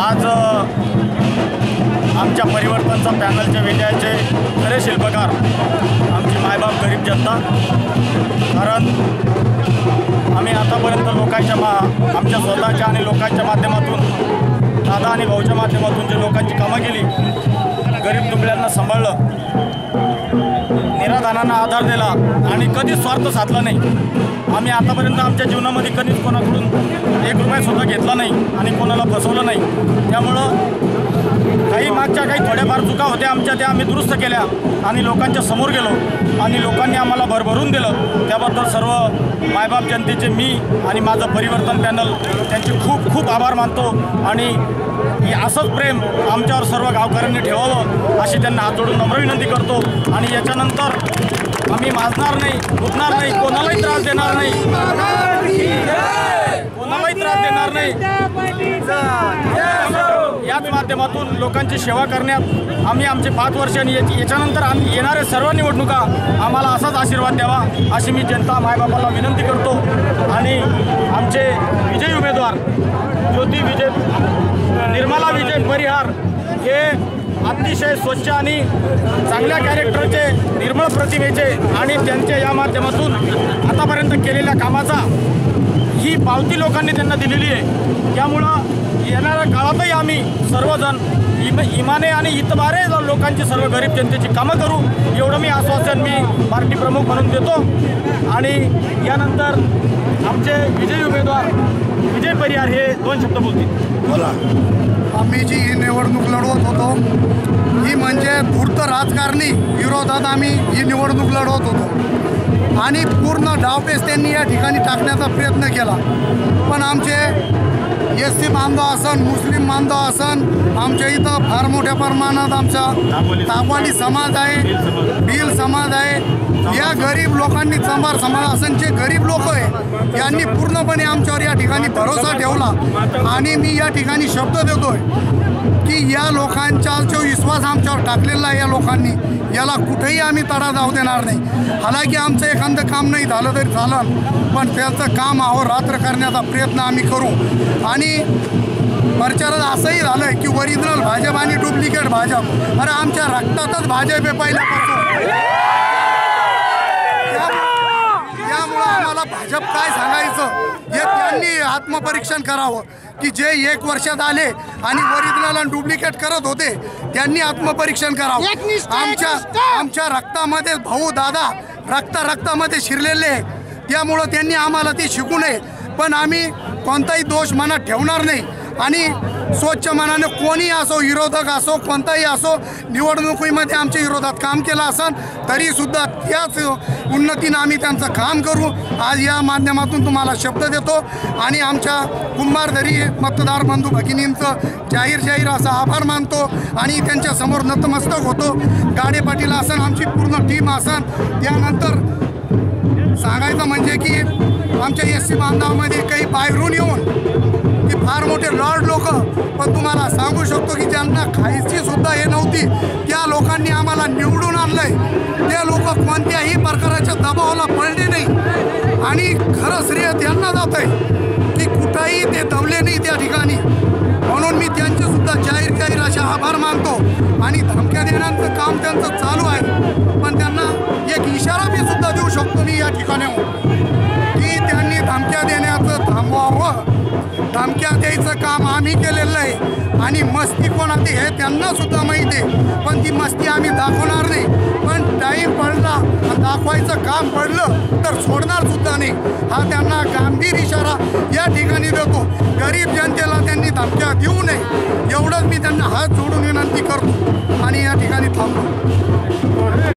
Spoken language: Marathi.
आज आमच्या परिवर्तनचा पॅनलच्या विजयाचे खरे शिल्पकार आमची मायबाप गरीब जनता। कारण आम्ही आतापर्यंत आमच्या स्वतःच्या आणि लोकांच्या माध्यमातून, दादा आणि भाऊच्या माध्यमातून जे लोकांची कामं केली, गरीब दुबळ्यांना सांभाळलं, निराधारांना आधार दिला आणि कधीच स्वार्थ साधला नाही। आम्ही आतापर्यंत आमच्या जीवनामध्ये कधीच कोणाकडून एक रुपयासुद्धा घेतला नाही आणि कोणाला फसवलं नाही। त्यामुळं काही मागच्या काही थोड्याफार चुका होत्या आमच्या, त्या आम्ही दुरुस्त केल्या आणि लोकांच्या समोर गेलो आणि लोकांनी आम्हाला भरभरून दिलं। त्याबद्दल सर्व मायबाप जनतेचे मी आणि माझं परिवर्तन पॅनल त्यांचे खूप खूप आभार मानतो आणि असंच प्रेम आमच्यावर सर्व गावकऱ्यांनी ठेवावं अशी त्यांना हात जोडून नम्र विनंती करतो। आणि याच्यानंतर आम्ही माजणार नाही, उठणार नाही, कोणालाही त्रास देणार नाही, कोणालाही त्रास देणार नाही। याच माध्यमातून लोकांची सेवा करण्यात आम्ही आमचे 5 वर्ष आणि याच्यानंतर आम्ही येणाऱ्या सर्व निवडणुका आम्हाला असाच आशीर्वाद द्यावा अशी मी जनता मायबापाला विनंती करतो। आणि आमचे विजयी उमेदवार निर्मला विजय परिहार हे अतिशय स्वच्छ आणि चांगल्या कॅरेक्टरचे, निर्मळ प्रतिमेचे आणि त्यांच्या या माध्यमातून आतापर्यंत केलेल्या कामाचा ही पावती लोकांनी त्यांना दिलेली आहे। त्यामुळं येणाऱ्या काळातही आम्ही सर्वजण इमाने आणि इतबारे लोकांची, सर्व गरीब जनतेची कामं करू एवढं मी आश्वासन पार्टी प्रमुख म्हणून देतो। आणि यानंतर आमचे विजयी उमेदवार विजय परिहार हे 2 शब्द बोलतील। बोला। आम्ही जी ही निवडणूक लढवत होतो ही म्हणजे धूर्त राजकारणी विरोधात आम्ही ही निवडणूक लढवत होतो आणि पूर्ण डावपेच त्यांनी या ठिकाणी टाकण्याचा प्रयत्न केला। पण आमचे एससी बांधव असन, मुस्लिम बांधव असन, आमच्या इथं फार मोठ्या प्रमाणात आमचा ताकवाली समाज आहे, भील समाज आहे, या गरीब लोकांनी, चंबार समाज असन जे गरीब लोक आहे यांनी पूर्णपणे आमच्यावर या ठिकाणी भरोसा ठेवला। आणि मी या ठिकाणी शब्द देतोय की या लोकांचा जो विश्वास आमच्यावर टाकलेला आहे या लोकांनी, याला कुठेही आम्ही तडा जाऊ देणार नाही। हालाकी आमचं एखादं काम नाही झालं तरी चालन, पण त्याचं काम अहोरात्र करण्याचा प्रयत्न आम्ही करू। आणि प्रचारात असंही झालं आहे की ओरिजिनल भाजप आणि डुप्लिकेट भाजप, अरे आमच्या रक्तातच भाजप आहे पहिल्यापासून। त्यामुळं आम्हाला भाजप काय सांगायचं हे त्यांनी आत्मपरीक्षण करावं की जे 1 वर्षात आले आणि ओरिजिनल आणि डुप्लिकेट करत होते त्यांनी आत्मपरीक्षण करावं। आमच्या रक्तामध्ये भाऊ दादा रक्तामध्ये शिरलेले, त्यामुळं त्यांनी आम्हाला ते शिकू नये। पण आम्ही कोणताही दोष मनात ठेवणार नाही आणि स्वच्छ मनाने कोणी असो, विरोधक असो, कोणताही असो, निवडणुकीमध्ये आमच्या विरोधात काम केलं असन तरीसुद्धा त्याच उन्नतीनं आम्ही त्यांचं काम करू। आज या माध्यमातून तुम्हाला शब्द देतो आणि आमच्या कुंभारदरी मतदार बंधू भगिनींचं जाहीर असा आभार मानतो आणि त्यांच्यासमोर नतमस्तक होतो। गाडे पाटील असन, आमची पूर्ण टीम असन। त्यानंतर सांगायचं म्हणजे की आमच्या एससी बांधवामध्ये काही बाहेरून येऊन की फार मोठे लॉर्ड लोक, पण तुम्हाला सांगू शकतो की ज्यांना खायची सुद्धा हे नव्हती त्या लोकांनी आम्हाला निवडून आणलंय। ते लोक कोणत्याही प्रकारच्या दबावाला पडले नाही आणि खरं श्रेय त्यांना जात आहे की कुठंही ते दबले नाही त्या ठिकाणी। म्हणून मी त्यांचे सुद्धा जाहीर असे आभार मानतो आणि धमक्या देण्याचं काम त्यांचं चालू आहे। पण त्यांना एक इशारा मी सुद्धा देऊ शकतो मी या ठिकाणी की त्यांनी धमक्या देण्याचं थांबवावं। धमक्या द्यायचं काम आम्ही केलेलं आहे आणि मस्ती कोणाची हे त्यांना सुद्धा माहिती आहे, पण ती मस्ती आम्ही दाखवणार नाही। पण टाईम पडला, दाखवायचं काम पडलं तर सोडणार सुद्धा नाही, हा त्यांना गंभीर इशारा या ठिकाणी देतो। गरीब जनतेला त्यांनी धमक्या देऊ नये एवढंच मी त्यांना हात जोडून विनंती करतो आणि या ठिकाणी थांबतो।